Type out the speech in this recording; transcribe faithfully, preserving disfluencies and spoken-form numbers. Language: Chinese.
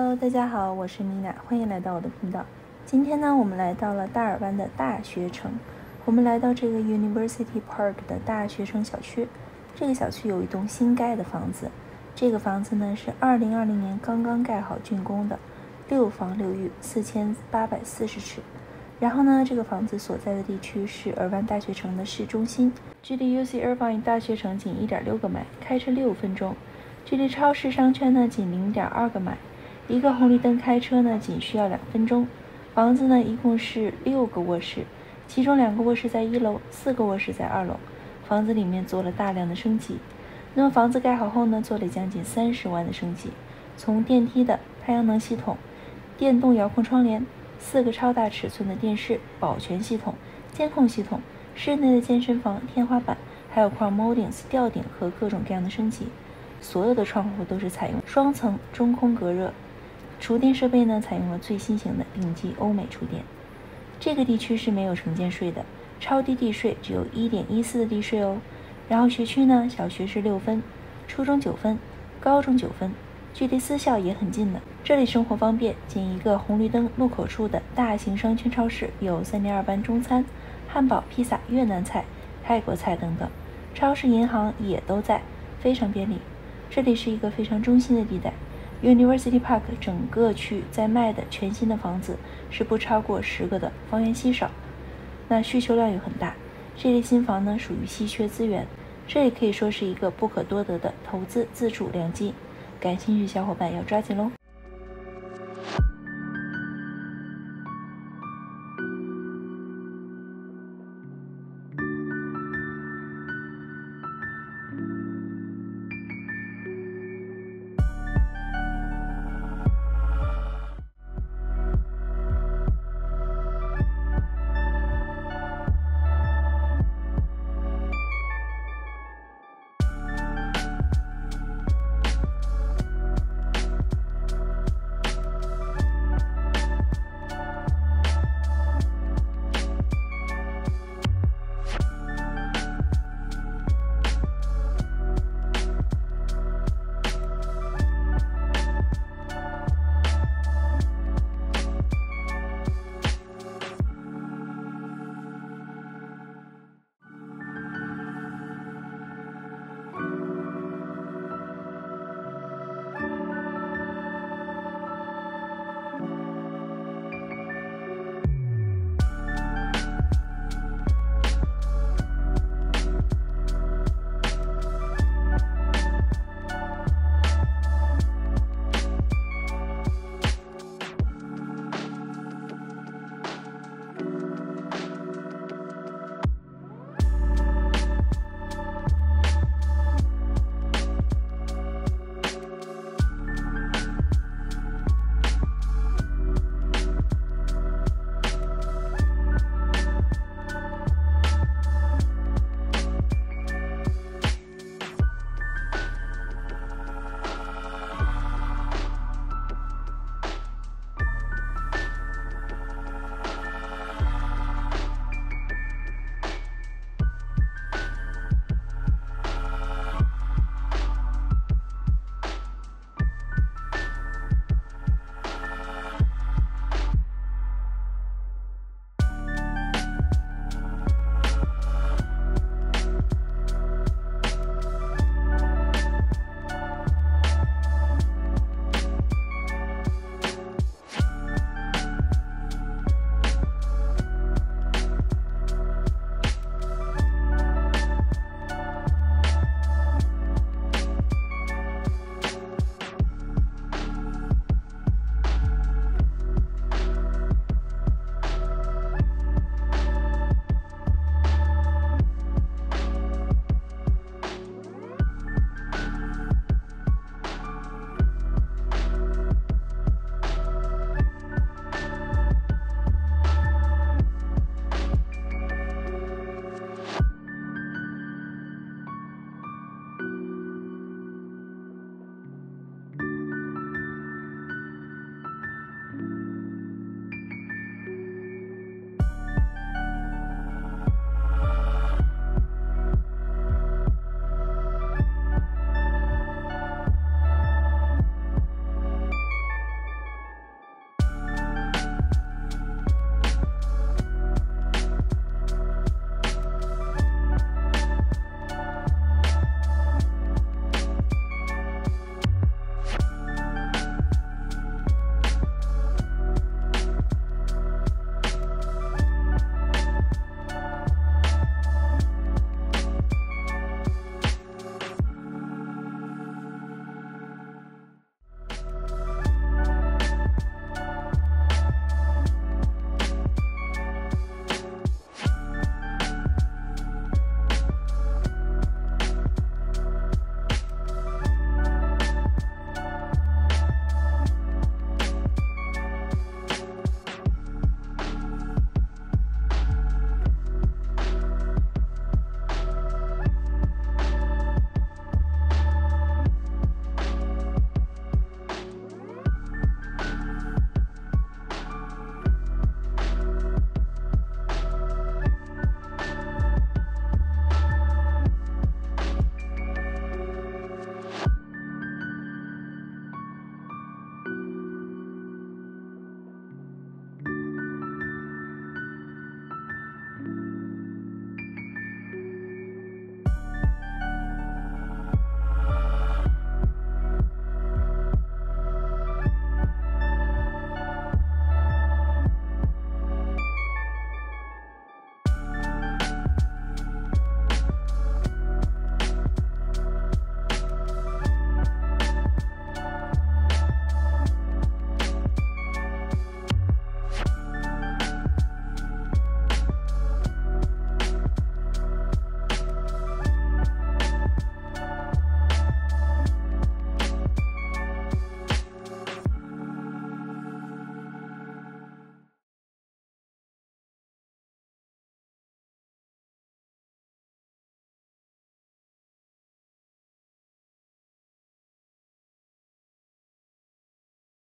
Hello， 大家好，我是米娜，欢迎来到我的频道。今天呢，我们来到了大尔湾的大学城。我们来到这个 University Park 的大学城小区。这个小区有一栋新盖的房子，这个房子呢是二零二零年刚刚盖好竣工的，六房六浴，四千八百四十尺。然后呢，这个房子所在的地区是尔湾大学城的市中心，距离 U C Irvine 大学城仅 一点六个迈，开车六分钟；距离超市商圈呢仅 零点二个迈。一个红绿灯开车呢，仅需要两分钟。房子呢，一共是六个卧室，其中两个卧室在一楼，四个卧室在二楼。房子里面做了大量的升级。那么房子盖好后呢，做了将近三十万的升级，从电梯的太阳能系统、电动遥控窗帘、四个超大尺寸的电视、保全系统、监控系统、室内的健身房、天花板，还有 Crown Moldings 吊顶和各种各样的升级。所有的窗户都是采用双层中空隔热。厨电设备呢，采用了最新型的顶级欧美厨电。这个地区是没有城建税的，超低地税只有 一点一四 的地税哦。然后学区呢，小学是六分，初中九分，高中九分，距离私校也很近的。这里生活方便，仅一个红绿灯路口处的大型商圈超市有 三点二 班中餐、汉堡、披萨、越南菜、泰国菜等等。超市、银行也都在，非常便利。这里是一个非常中心的地带。University Park 整个区在卖的全新的房子是不超过十个的，房源稀少，那需求量又很大。这类新房呢属于稀缺资源，这里可以说是一个不可多得的投资自住良机。感兴趣小伙伴要抓紧喽！